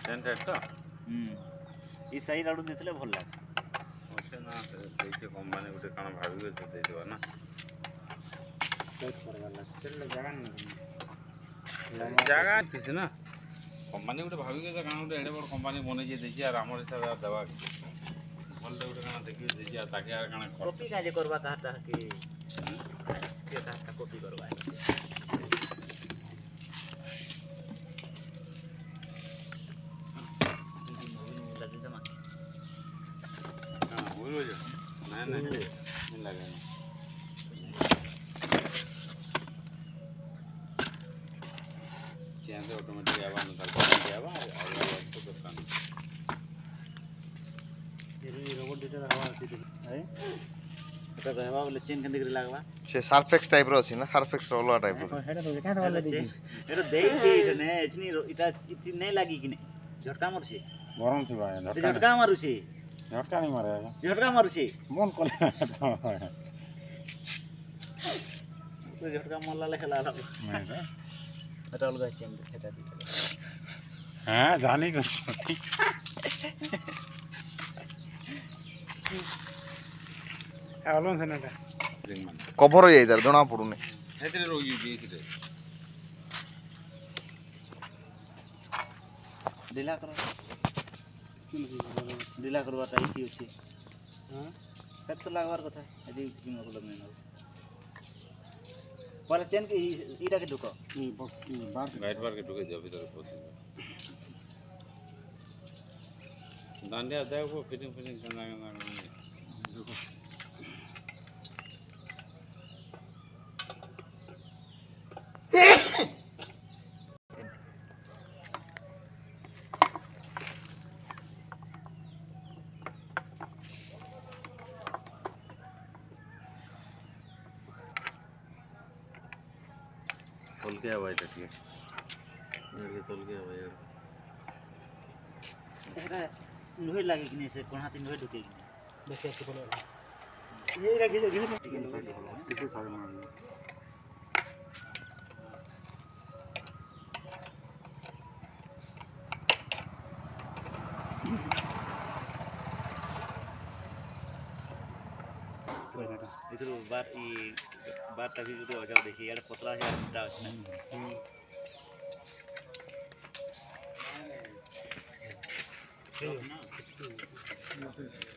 scented तो ई side आडू देथले भल लागस ओसे ना देखिए कंपनी गुटे काना भाबी के दे देबा ना चेक करवा ला चल जगह नहीं जगह थिस ना कंपनी गुटे भाबी के काना गुटे एडे बड़ कंपनी बने जे देछि आर हमर हिसाब दवा भल गुटे काना देखि देछि आ ताके आर काना कॉपी काजे करबा काटा के काटा कॉपी करबा नहीं लगे चेंज ऑटोमेटिक आवा निकाल के आवा और तो दुकान ये रोबोट डेटा रखवा अछि है एटा रहबा बोले चेन केंदे करे लागबा से सार्फेक्स टाइप रो अछि ना सार्फेक्स रोलवा टाइप रो हेडा तो क्या वाला देखि एटा देई छै इतने इतनी इटा इतनी नहीं लागी कि नहीं झटका मारू छै गरम थिबा झटका मारू छै झटका नहीं मारे झटका मारू छै मन कोले तो झटका मारला ले खेला नहीं रे एटा अलगा चेन एटा दी हां जानी को आलोन से ना रिंग मान कवर हो जाई दर जणा पडुने हेतरे रोगी देखिते ढीला करो ढीला करबा ताई थी अछि हां कत तो लागबार कथा अजी की मतलब नहीं ना पहले चेन के ईटा के ढुको बार गाइड बार के ढुके जा भीतर पहुंच डांडिया देखो फिटिंग करना देखो तोल के आवाज ठीक है ये तोल के आवाज एटा लोहे लागे कि नहीं से कोन हाथी लोहे ढुके देखिए तो बोले ये रखी जो घिस कि किसी साल में इधर बार ई बार तभी जो हो जाओ देखिए यार पतला है मोटा है ना